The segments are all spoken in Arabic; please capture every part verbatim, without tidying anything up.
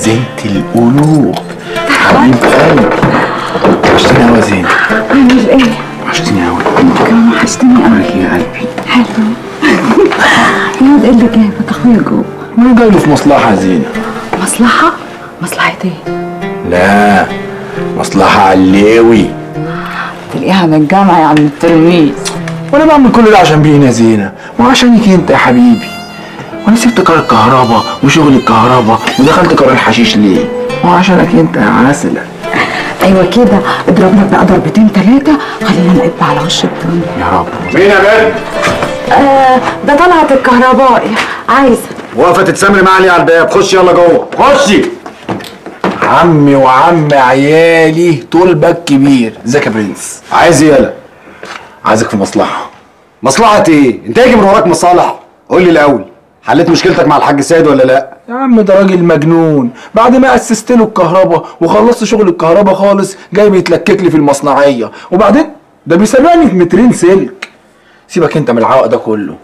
خزينة القلوب حبيب قلبي. وحشتني قوي يا زينب. عامل ايه؟ وحشتني قوي. انت كمان وحشتني قوي يا قلبي. حلو. يا ايه اللي جايبك اخويا جوه؟ انا جاي له في مصلحة يا زينب. مصلحة؟ مصلحة ايه؟ لا مصلحة علوي. تلاقيها من الجامعة يا عم التلميذ. وانا بعمل كل ده عشان مين يا زينب؟ وعشانك انت يا حبيبي. وانا سبت قرار الكهرباء وشغل الكهرباء ودخلت قرار الحشيش ليه؟ وعشانك انت يا عسلة. ايوه كده، اضرب لك بقى ضربتين ثلاثة خلينا نقب على وش الدنيا. يا رب. مين يا بنت؟ آه ده طلعت الكهربائي عايزة. واقفة تتسامري معايا ليه على الباب؟ خشي يلا جوه، خشي. عمي وعم عيالي طول باك كبير. ازيك يا برنس؟ عايز ايه يالا؟ عايزك في مصلحة. مصلحة ايه؟ انت هيجي من وراك مصالح؟ قول لي الأول، حليت مشكلتك مع الحاج سيد ولا لا؟ يا عم ده راجل مجنون، بعد ما اسست له الكهرباء وخلصت شغل الكهرباء خالص جاي بيتلكك لي في المصنعية، وبعدين ده بيسرقني في مترين سلك. سيبك انت من العوق ده كله.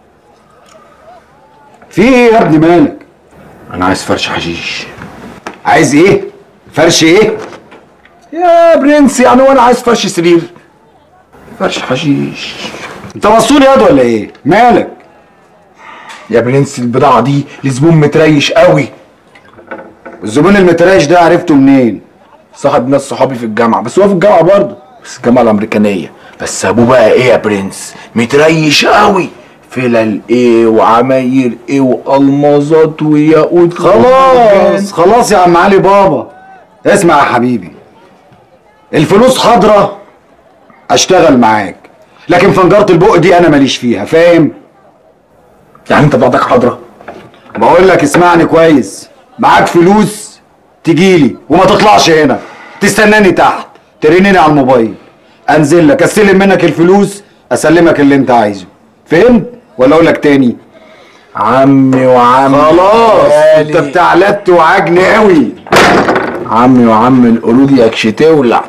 في ايه يا ابني مالك؟ انا عايز فرش حشيش. عايز ايه؟ فرش ايه؟ يا برنس يعني وانا عايز فرش سرير؟ فرش حشيش. انت مسطول ياض ولا ايه؟ مالك؟ يا برنس البضاعة دي لزبون متريش قوي. الزبون المتريش ده عرفته منين؟ صاحب ناس صحابي في الجامعة، بس هو في الجامعة برضه، بس الجامعة الأمريكانية. بس أبوه بقى إيه يا برنس؟ متريش قوي. فلل إيه وعماير إيه وألماظات وياقوت. خلاص خلاص يا عم علي بابا. اسمع يا حبيبي، الفلوس حاضرة أشتغل معاك، لكن فنجرة البق دي أنا ماليش فيها، فاهم؟ يعني أنت بضاعتك حاضرة؟ بقول لك اسمعني كويس، معاك فلوس تجيلي وما تطلعش هنا، تستناني تحت، ترنني على الموبايل، انزل لك استلم منك الفلوس، اسلمك اللي انت عايزه، فهمت؟ ولا اقول لك تاني؟ عمي وعمي خلاص انت بتاع لت وعجن قوي. عمي وعم القرود يكش تولع.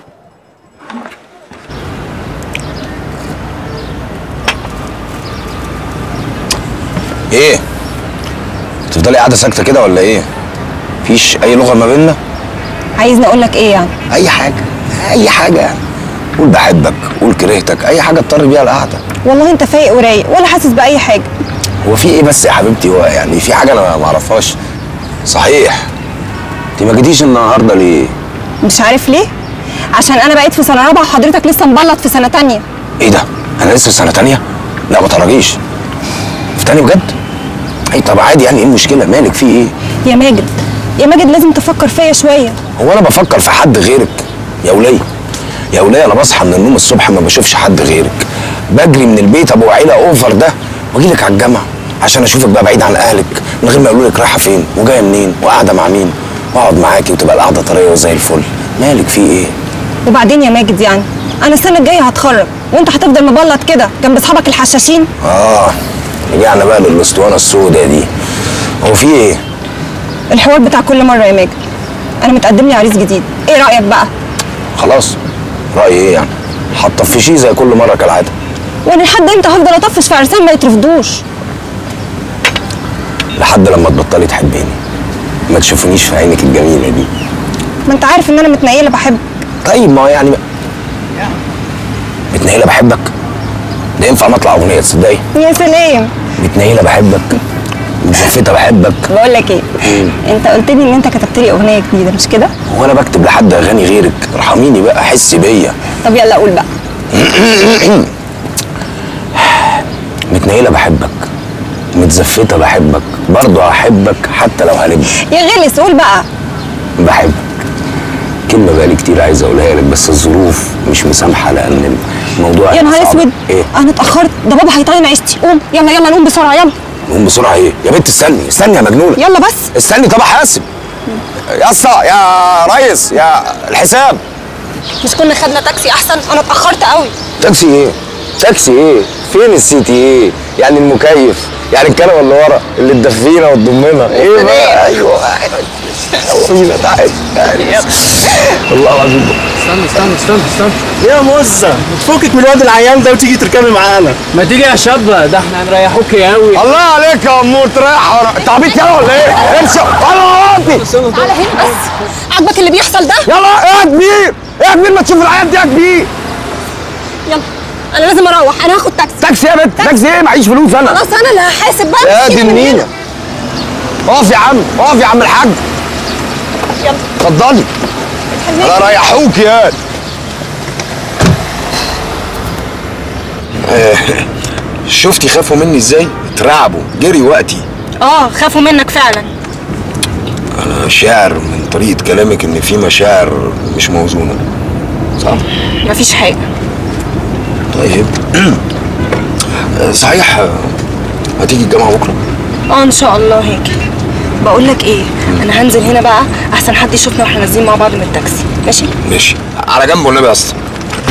ايه؟ تفضلي قاعده ساكته كده ولا ايه؟ مفيش اي لغه ما بيننا؟ عايزني اقول لك ايه يعني؟ اي حاجه اي حاجه يعني، قول بحبك، قول كرهتك، اي حاجه تطر بيها القعده. والله انت فايق ورايق ولا حاسس باي حاجه. هو في ايه بس يا حبيبتي؟ هو يعني في حاجه انا ما اعرفهاش؟ صحيح انت ما جيتيش النهارده ليه؟ مش عارف ليه؟ عشان انا بقيت في سنه رابعه وحضرتك لسه مبلط في سنه تانية. ايه ده؟ انا لسه في سنه تانية؟ لا ما تهرجيش. في تاني بجد؟ اي طب عادي يعني، ايه المشكله؟ مالك في ايه؟ يا ماجد يا ماجد لازم تفكر فيا شويه. هو انا بفكر في حد غيرك يا وليه؟ يا وليه انا بصحى من النوم الصبح ما بشوفش حد غيرك، بجري من البيت ابو عيله اوفر ده واجي لك على الجامعه عشان اشوفك بقى بعيد عن اهلك من غير ما يقولوا لك رايحه فين وجايه منين وقاعده مع مين، واقعد معاكي وتبقى القعده طريه وزي الفل. مالك في ايه؟ وبعدين يا ماجد يعني انا السنه الجايه هتخرج وانت هتفضل مبلط كده جنب اصحابك الحشاشين؟ اه رجعنا بقى للاسطوانه السوداء دي. هو في ايه؟ الحوار بتاع كل مره يا ماجد. انا متقدم لي عريس جديد، ايه رايك بقى؟ خلاص رايي ايه يعني؟ هتطفشيه زي كل مره كالعاده. وانا لحد امتى هفضل اطفش في عرسان ما يترفضوش؟ لحد لما تبطلي تحبيني، ما تشوفونيش في عينك الجميله دي. ما انت عارف ان انا متنيله بحبك. طيب ما هو يعني متنيله بحبك ده ينفع نطلع اغنيه تصدقي؟ يا سلام. متنيله بحبك، متزفته بحبك. بقول لك ايه؟ انت قلت لي ان انت كتبت لي اغنيه جديده مش كده؟ هو انا بكتب لحد اغاني غيرك؟ ارحميني بقى، حسي بيا. طب يلا قول بقى. متنيله بحبك، متزفته بحبك، برضه هحبك حتى لو هلب. يا غلس قول بقى. بحبك كلمه بقالي كتير عايز اقولها لك بس الظروف مش مسامحه لان الموضوع يا نهار اسود. ايه؟ انا اتاخرت، ده بابا هيطين عيشتي. قوم يلا يلا نقوم بسرعه يلا. نقوم بسرعه ايه؟ يا بنت استني استني يا مجنونه. يلا بس استني. طب حاسب يا اسطى يا ريس يا الحساب. مش كنا خدنا تاكسي احسن؟ انا اتاخرت قوي. تاكسي ايه؟ تاكسي ايه؟ فين السيتي ايه؟ يعني المكيف؟ يعني الكنبه اللي ورا اللي تدفينا وتضمنا ايه بقى؟ ايوه يلا بينا تعالي تعالي والله العظيم. استنى استنى استنى استنى يا موزة تفكك من الواد العيان ده وتيجي تركبي معانا. ما تيجي يا شابة ده احنا هنريحوك قوي. الله عليك يا امور تريح ورا انت عبيط يلا ولا ايه؟ امشي انا وراكي. على هنا بس. عاجبك اللي بيحصل ده؟ يلا ايه يا كبير؟ ايه يا كبير ما تشوف العيال دي يا كبير. يلا انا لازم اروح، انا هاخد تاكسي. تاكسي يا بنت؟ تاكسي ايه؟ معيش فلوس انا. خلاص انا اللي هحاسب بقى. يا دي النيله. اقف يا عم اقف يا عم الحاج. يلا اتفضلي. انا ريحوك يا شفتي خافوا مني ازاي؟ اترعبوا جري وقتي. اه خافوا منك فعلا. انا شاعر من طريقه كلامك ان في مشاعر مش موزونه صح؟ مفيش حاجه. طيب صحيح هتيجي الجامعه بكره؟ اه ان شاء الله هيجي. بقول لك ايه، انا هنزل هنا بقى احسن حد يشوفنا واحنا نازلين مع بعض من التاكسي. ماشي ماشي على جنب والنبي يا اسطى.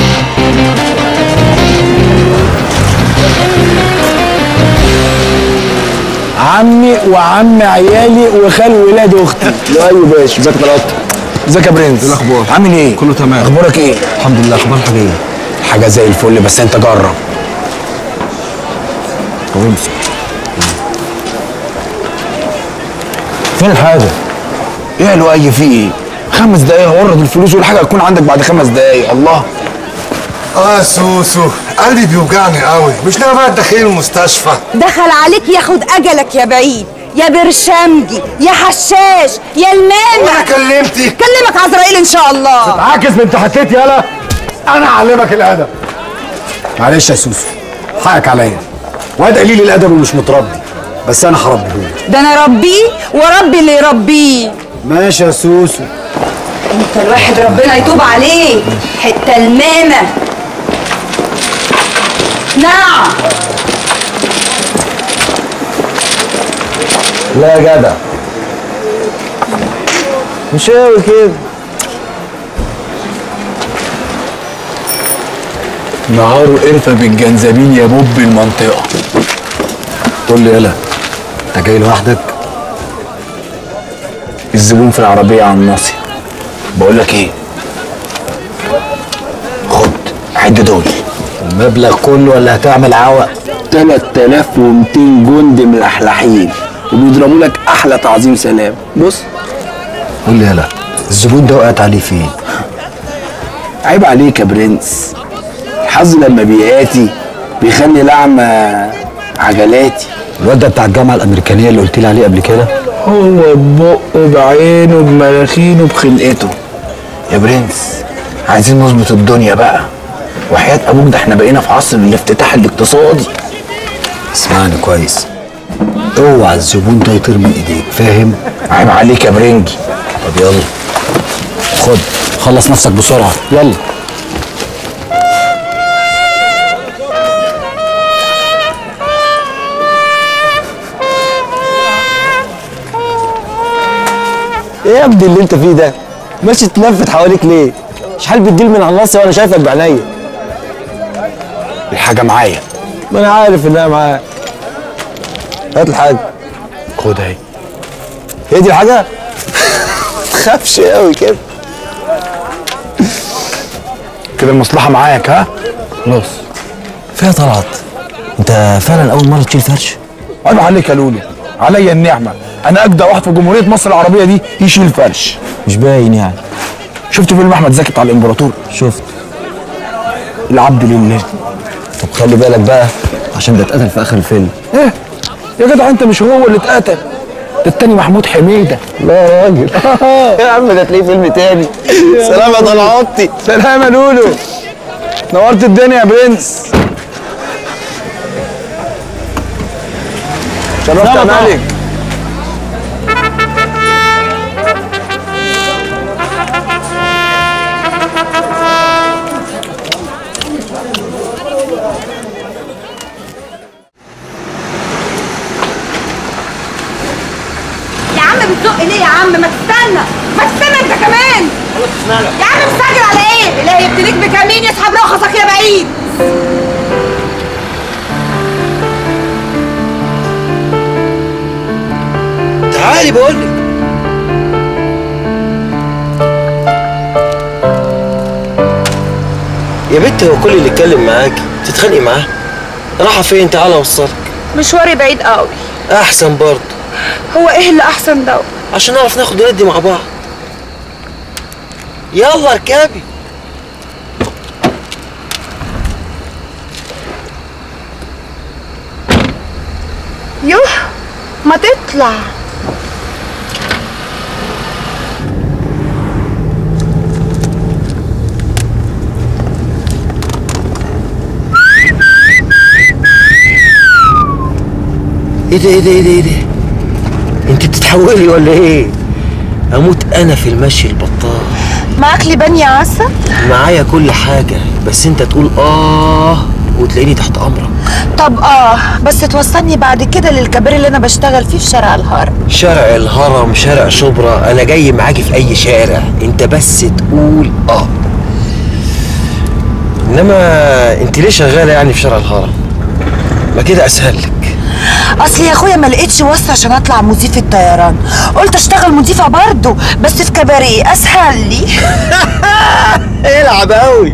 عمي وعم عيالي وخال ولاد اختي. ايوه باشا ازيك يا طلعت؟ ازيك يا برنس؟ ايه الاخبار؟ عامل ايه؟ كله تمام. اخبارك ايه؟ الحمد لله. اخبار حاجه ايه؟ حاجه زي الفل بس انت جرب. طب امسك. فين الحاجه؟ ايه يا لؤي في ايه؟ خمس دقايق هورد الفلوس والحاجه هتكون عندك بعد خمس دقايق. الله. اه سوسو قلبي بيوجعني قوي، مش ناوي بقى تدخلني المستشفى. دخل عليك ياخد اجلك يا بعيد يا برشامجي يا حشاش يا المامة. وانا كلمتك؟ كلمك عزرائيل ان شاء الله. عاكس بنت حكيت يالا. انا اعلمك الادب. معلش يا سوسو حقك عليا، واد قليل الادب ومش متربي، بس انا هربيهولك. ده انا ربيه وربي اللي يربيه. ماشي يا سوسو. انت الواحد ربنا يتوب عليه حتى المامة. نعم. لا يا جدع مش قوي كده. نهاره قرفه بالجنزبيل يا بوب المنطقه. قول لي يالا انت جاي لوحدك؟ الزبون في العربيه على الناصيه. بقول لك ايه، خد عد دول. المبلغ كله ولا هتعمل عوق؟ تلاتة آلاف ومتين جندي من الاحلاحين وبيضربوا لك احلى تعظيم سلام. بص قول لي يالا الزبون ده وقعت عليه فين؟ عيب عليك يا برنس، الحظ لما بيقاتي بيخلي لعمة عجلاتي. الواد ده بتاع الجامعه الامريكانيه اللي قلت لي عليه قبل كده؟ هو ببقه بعينه بمراخينه بخلقته. يا برنس عايزين نظبط الدنيا بقى، وحياة ابوك ده احنا بقينا في عصر الافتتاح الاقتصادي. اسمعني كويس، اوعى الزبون ده يطير من ايديك، فاهم؟ عيب عليك يا برنجي. طب يلا خد خلص نفسك بسرعه يلا. ايه يا ابني اللي انت فيه ده؟ ماشي تلفت حواليك ليه؟ شحال بتديل من على الناصية وانا شايفك بعينيا. الحاجة معايا. ما انا عارف انها معاك. هات الحاجة. خد اهي. هي دي الحاجة؟ تخافش قوي كده. كده المصلحة معاك ها؟ خلاص. فيها طلعت. انت فعلا اول مرة تشيل فرش؟ عيب عليك يا لولو، عليا النعمة، أنا أجدع واحد في جمهورية مصر العربية دي يشيل فرش. مش باين يعني. شفت فيلم أحمد زكي بتاع الإمبراطور؟ شفت. العبد لله. طب خلي بالك بقى عشان ده اتقتل في آخر الفيلم. إيه؟ يا جدع أنت مش هو اللي اتقتل، ده التاني محمود حميدة. لا يا راجل. يا عم ده تلاقيه فيلم تاني. سلام يا طلعاتي. سلام يا لولو. نورت الدنيا يا برنس. شرفت يا مالك. يا عم بتزق ليه يا عم؟ ما تستنى ما تستنى انت كمان. يا عم مستعجل على ايه؟ اللي هيبتليك بكمين يسحب رخصك يا بعيد. تعالي بقول لك. يا بنت هو كل اللي اتكلم معاكي تتخانقي معاه؟ رايحه فين؟ تعالى اوصلك. مشواري بعيد قوي. احسن برضه. هو ايه اللي احسن ده؟ عشان نعرف ناخد وندي مع بعض. يلا اركبي. يوه ما تطلع. ايه ده ايه ده ايه ده ايه ده؟ انت بتتحولي ولا ايه؟ اموت انا في المشي البطال. معاك لبان يا عسل؟ معايا كل حاجه، بس انت تقول اه وتلاقيني تحت امرك. طب اه بس توصلني بعد كده للكباري اللي انا بشتغل فيه في شارع الهرم. شارع الهرم، شارع شبرا، انا جاي معاكي في اي شارع، انت بس تقول اه. انما انت ليه شغاله يعني في شارع الهرم؟ ما كده اسهل لك. اصل يا اخويا ما لقيتش واسطه عشان اطلع مضيفه طيران، قلت اشتغل مضيفه برضه بس في كباري اسهل لي. العب قوي.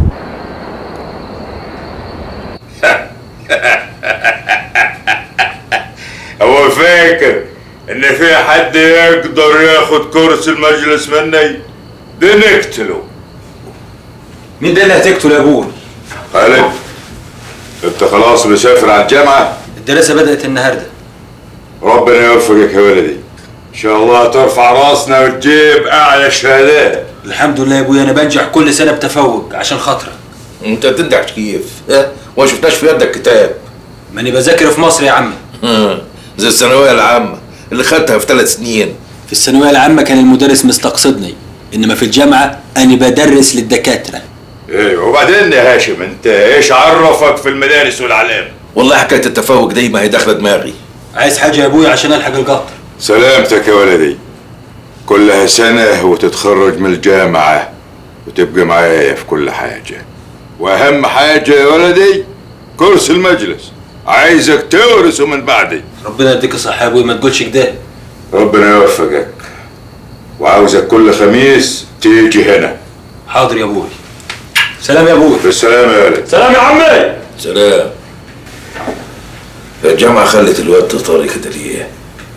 هو فاكر ان في حد يقدر ياخد كرسي المجلس مني؟ ده نقتله. مين ده اللي هتقتله يا ابوي؟ خالد انت خلاص مسافر على الجامعه؟ الدراسه بدات النهارده. ربنا يوفقك يا ولدي، ان شاء الله ترفع راسنا وتجيب اعلى شهادات. الحمد لله يا ابويا، انا بنجح كل سنه بتفوق عشان خاطرك. انت بتنجح كيف؟ اه وما شفناش في يدك كتاب. ماني بذاكر في مصر يا عمي. زي الثانويه العامه اللي خدتها في ثلاث سنين. في الثانويه العامه كان المدرس مستقصدني، انما في الجامعه انا بدرس للدكاتره. ايوه وبعدين يا هاشم انت ايش عرفك في المدارس والعلام؟ والله حكايه التفوق دي ما هي داخله دماغي. عايز حاجه يا ابويا عشان الحق القطر؟ سلامتك يا ولدي، كلها سنه وتتخرج من الجامعه وتبقى معايا في كل حاجه، واهم حاجه يا ولدي كرسي المجلس عايزك تورثه من بعدي. ربنا يديك الصحه يا ابويا، ما تقولش كده. ربنا يوفقك، وعاوزك كل خميس تيجي هنا. حاضر يا ابوي. سلام يا ابوي. بالسلامه يا ولد. سلام يا عمي. سلام. الجامعه خلت الواد طارق كده ليه؟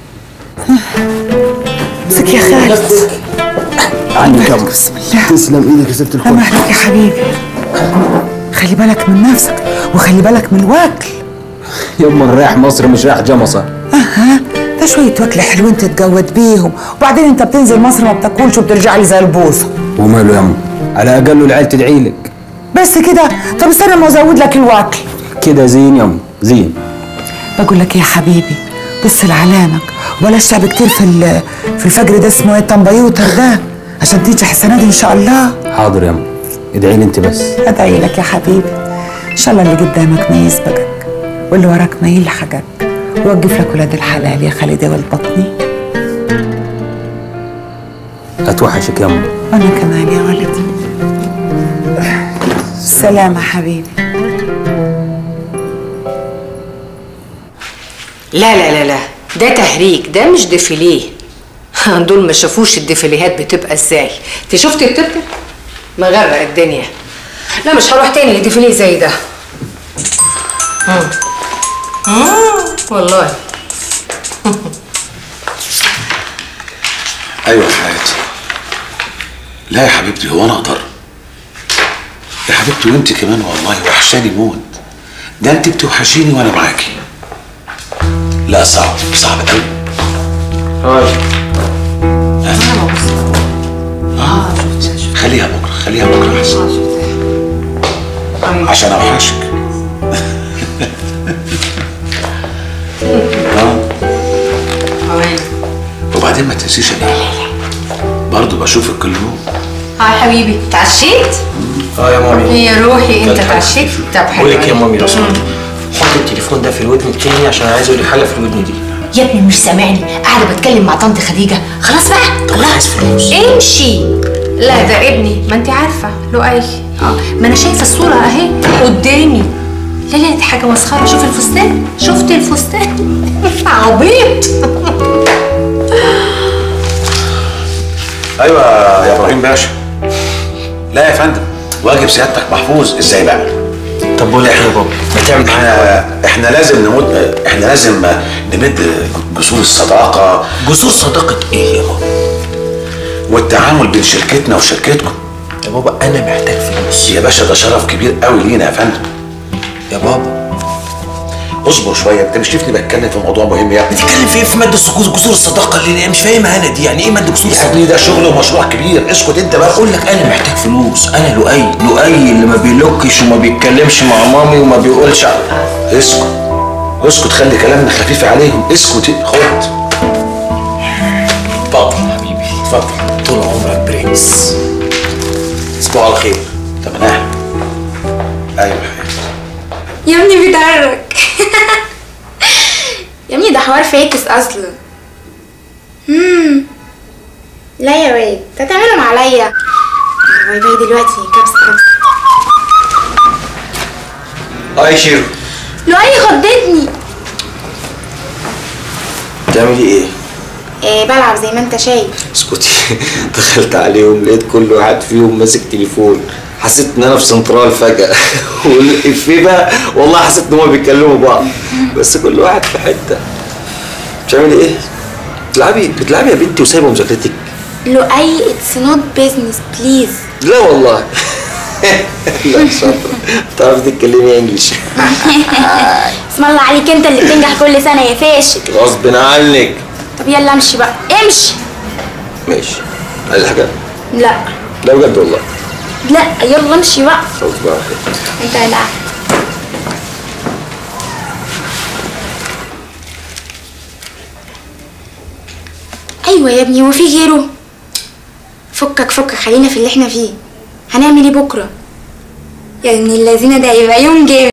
امسك يا خالد. عنك يا بسم الله. تسلم ايدك يا ست الكل. سامح لك يا حبيبي. خلي بالك من نفسك وخلي بالك من الوكل. يما انا رايح مصر مش رايح جمصه. اها ده شويه وكل حلوين تتجود بيهم، وبعدين انت بتنزل مصر ما بتاكلش وبترجع لي زي البوصه. وماله يما؟ على الاقل العيال تدعي لك. بس كده؟ طب استنى ما ازود لك الوكل. كده زين يما زين. بقول لك ايه يا حبيبي، بص لعلامك وبلاش تعب كتير في في الفجر ده اسمه ايه الطنبيوتر ده عشان تنجح السنه دي ان شاء الله. حاضر يما، ادعي لي انت بس. ادعي لك يا حبيبي، ان شاء الله اللي قدامك ما يسبقك واللي وراك ما يلحقك، ووقف لك ولاد الحلال يا خالد يا ولد بطني. هتوحشك يما. وانا كمان يا ولدي. سلام يا حبيبي. لا لا لا لا، ده تهريج، ده مش ديفيليه. دول ما شافوش الديفيليهات بتبقى ازاي. انت شفتي التتر؟ مغرق الدنيا. لا مش هروح تاني لديفيليه زي ده. امم امم والله. ايوه يا حياتي. لا يا حبيبتي، هو انا اقدر؟ يا حبيبتي وانت كمان والله وحشاني موت. ده انت بتوحشيني وانا معاكي. لا صعب صعب قوي. اه اه خليها بكره، خليها بكره احسن عشان اوحشك. اه وبعدين ما تنسيش انا برضه بشوفك كل يوم. اه يا حبيبي، اتعشيت؟ اه يا مامي. يا روحي انت اتعشيت؟ طب حلو. بقول لك يا مامي لو سمحت حط التليفون ده في الودن التاني عشان عايز اقول لك حاجه في الودن دي. يا ابني مش سامعني؟ قاعده بتكلم مع طنط خديجه. خلاص بقى. طب عايز فلوس. امشي. لا ده ابني، ما انت عارفه لؤي. اه ما انا شايفه الصوره اهي قدامي. لا لا دي حاجه مسخره. شوف الفستان، شفت الفستان؟ عبيط. ايوه يا ابراهيم باشا. لا يا فندم، واجب سيادتك محفوظ. ازاي بقى؟ طب بقول لك يا بابا، ما تعمل احنا احنا لازم نمد احنا لازم نمد جسور الصداقه. جسور صداقه ايه يا بابا؟ والتعامل بين شركتنا وشركتكم. يا بابا انا محتاج فلوس يا باشا، ده شرف كبير قوي لينا يا فندم. يا بابا اصبر شويه، انت مش شايفني بتكلم في موضوع مهم يا ابني؟ بتتكلم في ايه؟ في ماده جسور الصداقه اللي مش فاهمها انا دي، يعني ايه ماده جسور الصداقه؟ يا ابني ده شغل ومشروع كبير، اسكت انت بقى. بقول لك انا محتاج فلوس، انا لؤي لؤي اللي ما بيلوكش وما بيتكلمش مع مامي وما بيقولش. اسكت اسكت، خلي كلامنا خفيف عليهم. اسكت، خد. اتفضل حبيبي اتفضل، طول عمرك برنس. تصبحوا على خير. طب انا ايوه حبيبي. يا ابني بيتعرك. يا ابني ده حوار فاكس اصلا. امم لا يا واد، انت هتعملهم عليا. باي باي دلوقتي. كبسه كبسه. اه يا شيرو، لؤي خضتني. بتعملي ايه؟ إيه بلعب زي ما انت شايف. اسكتي. دخلت عليهم لقيت كل واحد فيهم ماسك تليفون، حسيت ان انا في سنترال فجأة. والإفيه بقى والله حسيت ان هما بيتكلموا بعض، بس كل واحد في حتة. بتعملي ايه؟ بتلعبي بتلعبي يا بنتي وسايبه مذاكرتك؟ لؤي اتس نوت بيزنس بليز. لا والله. لا شاطرة، بتعرفي تتكلمي انجلش. اسم الله عليك، انت اللي بتنجح كل سنة يا فاشل. غصب عنك. طب يلا امشي بقى، امشي. ماشي. عايز حاجة؟ لا لا بجد والله. لا يلا امشي بقى. غصب عنك. انت لا. ايوه يا ابني، هو في غيره؟ فكك فكك، خلينا في اللي احنا فيه. هنعمل ايه بكره؟ يا ابن الذين ده هيبقى يوم جامد.